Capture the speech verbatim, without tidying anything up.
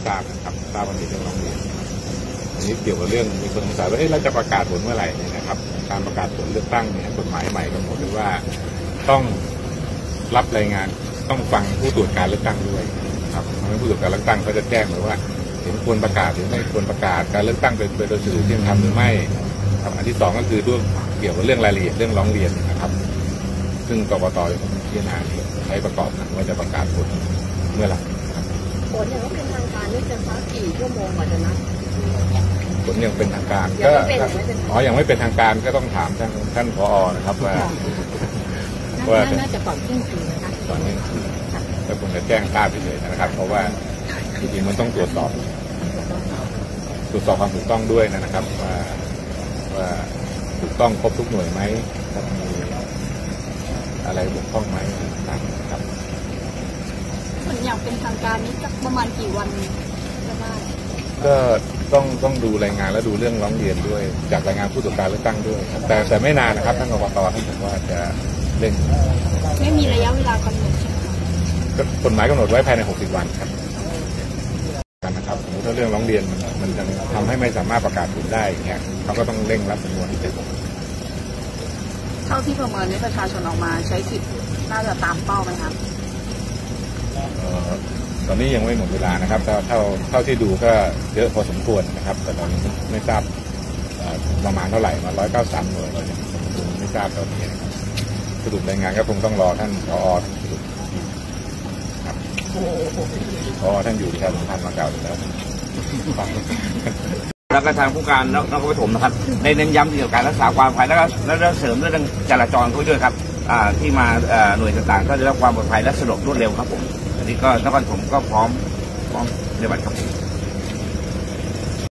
ทราบนะครับทราบว่ามีเรื่องร้องเรียนอันนี้เกี่ยวกับเรื่องมีคนสงสัยว่าเอ๊ะเราจะประกาศผลเมื่อไหร่เนี่ยนะครับการประกาศผลเลือกตั้งเนี่ยกฎหมายใหม่กำหนดไว้ว่าต้องรับรายงานต้องฟังผู้ตรวจการเลือกตั้งด้วยครับเพราะฉะนั้นผู้ตรวจการเลือกตั้งก็จะแจ้งมาว่าเห็นควรประกาศหรือไม่ควรประกาศการเลือกตั้งเป็นโดยสื่อที่ทำหรือไม่ครับอันที่สองก็คือเรื่องเกี่ยวกับเรื่องรายละเอียดเรื่องร้องเรียนนะครับซึ่งกกต.จะต้องพิจารณาใช้ประกอบนะว่าจะประกาศผลเมื่อไหร่ผลอย่างว่าเป็นทางการนี่จะสักกี่ชั่วโมงกว่าจะนับผลยังเป็นทางการก็อ๋อยังไม่เป็นทางการก็ต้องถามท่านท่านผอ.นะครับว่าว่าน่าจะก่อนเที่ยงคืนนะคะก่อนเที่ยงคืนแล้วผมจะแจ้งทราบเฉยๆนะครับเพราะว่าจริงๆมันต้องตรวจสอบตรวจสอบความถูกต้องด้วยนะครับว่าว่าถูกต้องครบทุกหน่วยไหมมีอะไรบกพร่องไหมนะครับส่วนอย่างเป็นทางการนี้จะประมาณกี่วันจะได้ก็ต้องต้องดูรายงานและดูเรื่องร้องเรียนด้วยจากรายงานผู้ตรวจการเลือกตั้งด้วยแต่แต่ไม่นานนะครับท่านกกต.ท่านบอกว่าจะเร่งไม่มีระยะเวลากำหนดใช่ไหมครับกฎหมายกำหนดไว้ภายในหกสิบวันครับกันนะครับสมมติถ้าเรื่องร้องเรียนมันมันจะทำให้ไม่สามารถประกาศผลได้เนี่ยเขาก็ต้องเร่งรับสำนวนที่จะเท่าที่ประเมินนี้ประชาชนออกมาใช้สิทธิ์น่าจะตามเป้าไหมครับตอนนี้ยังไม่หมดเวลานะครับเท่าเท่าเท่าที่ดูก็เยอะพอสมควรนะครับแต่ตอนนี้ไม่ทราบประมาณเท่าไหร่มาร้อยเก้าสามหน่วยเรายังไม่ทราบตอนนี้นะครับสรุปรายงานก็คงต้องรอท่านผอ.สรุปครับผอ.ท่านอยู่ที่ท่านท่านมาเก่าอยู่แล้วแล้วก็ทางผู้การนครปฐมนะครับได้เน้นย้ำเกี่ยวกับการรักษาความปลอดภัยแล้วก็แล้วเสริมเรื่องจราจรด้วยครับที่มาหน่วยต่างๆก็ได้รับความปลอดภัยและสะดวกรวดเร็วครับผมอันนี้ก็นครปฐมก็พร้อมพร้อมในบัตรครับ